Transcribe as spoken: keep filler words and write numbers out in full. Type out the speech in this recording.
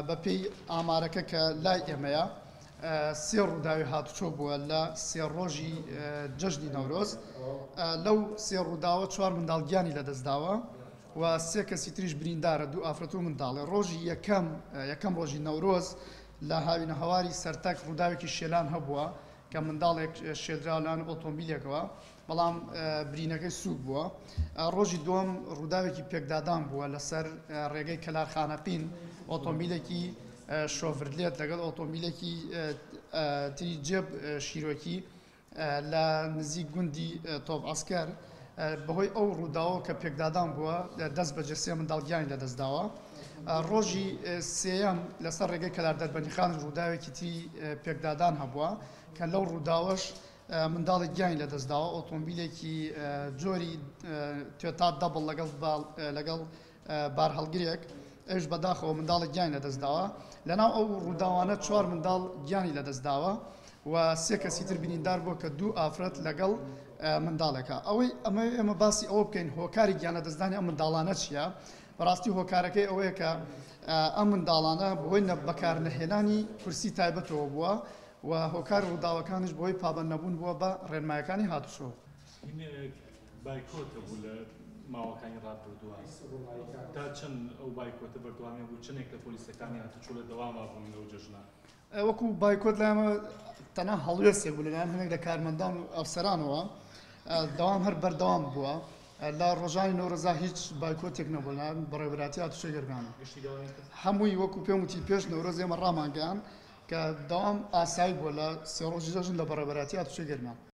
بەپێی ئامارەکە کە لای ئێمەیە سێ ڕووداوی هاتوچۆ بووە لە سێ ڕۆژی جەژنی نەورۆز. لەو سێ ڕووداوە چوار منداڵگیانی لەدەستداوە و سێ کەسی تریش بریندارە، دوو ئافرەت و منداڵێ. ڕۆژی یەکەم یەکەم ڕۆژی نەورۆز لە هاوینە هەواری سەرتەک ڕووداوێکی شێلان هەبووە کە منداڵێک شێدرا لەن ئۆتۆمبیلێکەوە، بەڵام برینەکەی سوود بووە. ڕۆژی دووەم ڕووداوێکی پێکدادان بووە لەسەر ڕێگەی کەلارخانەقین، ئۆتۆمبیلێکی شۆڤرلێت لەگەڵ ئۆتۆمبیلێکی تری جێب شیرۆکی لە نزیک گوندی تۆپ ئەسکەر. بەهۆی ئەو ڕووداوە کە پێکدادان بووە دەست بە جەسێ منداڵگیانی لەدەستداوە. ڕۆژی سێەم لەسەر ڕێگەی کەلار دەربەندیخان ڕووداوێکی تری پێکدادان هەبووە کە لەو ڕووداوەش منداڵێک گیانی لەدەستداوە، ئۆتۆمبیلێکی جۆری توێتا دەبڵ لەگەڵ بار هەڵگرێک، ئەوش بەداخەوە منداڵێک گیانی لەدەستداوە. لەناو ئەو ڕووداوانە چوار منداڵ گیانی لەدەستداوە و سێ کەسی تر بینیندار بووە کە دوو ئافرەت لەگەڵ منداڵێکە. ئەوەی ئەمە ئێمە باسی ئەوە بکەین هۆکاری گیانە دەستدانی ئەم منداڵانە چییە؟ بەڕاستی هۆکارەکەی ئەوەیە کە ئەم منداڵانە بەهۆی بەکارنەهێنانی کورسی تایبەتەوە بووە و هۆکار ڕووداوەکانش بۆی پابەند نەبوون بووە بە ڕێنمایەکانی هاتوچۆ. بایکۆتە بوو لە ماوەکانی ڕابردووە تا چەند ئەو بایکۆتە بەردەوامی بوو، چنێک لە پۆلیسەکانی هاتوچۆ لە دەواما بوون لەو جەژنە؟ وەکو بایکۆت لایمە تەنها هەڵوێستێک بوو لەلایەن هەندێک لە کارمەندان و ئەفسەرانەوە، دەوام هەر بەردەوام بووە. لە ڕۆژانی نەورۆزا هیچ بایکۆتێک نەبوو لە بەڕێوەبەراتی هاتوچۆ گەرگانە. هەمووی وەکو پێم وتی پێش نەورۆز ئێمە ڕامانگەیان کە دەوام ئاسایی بووە لە سێ ڕۆژی جەژن لە بەڕێوەبەراتی هاتوچۆ گەرگان.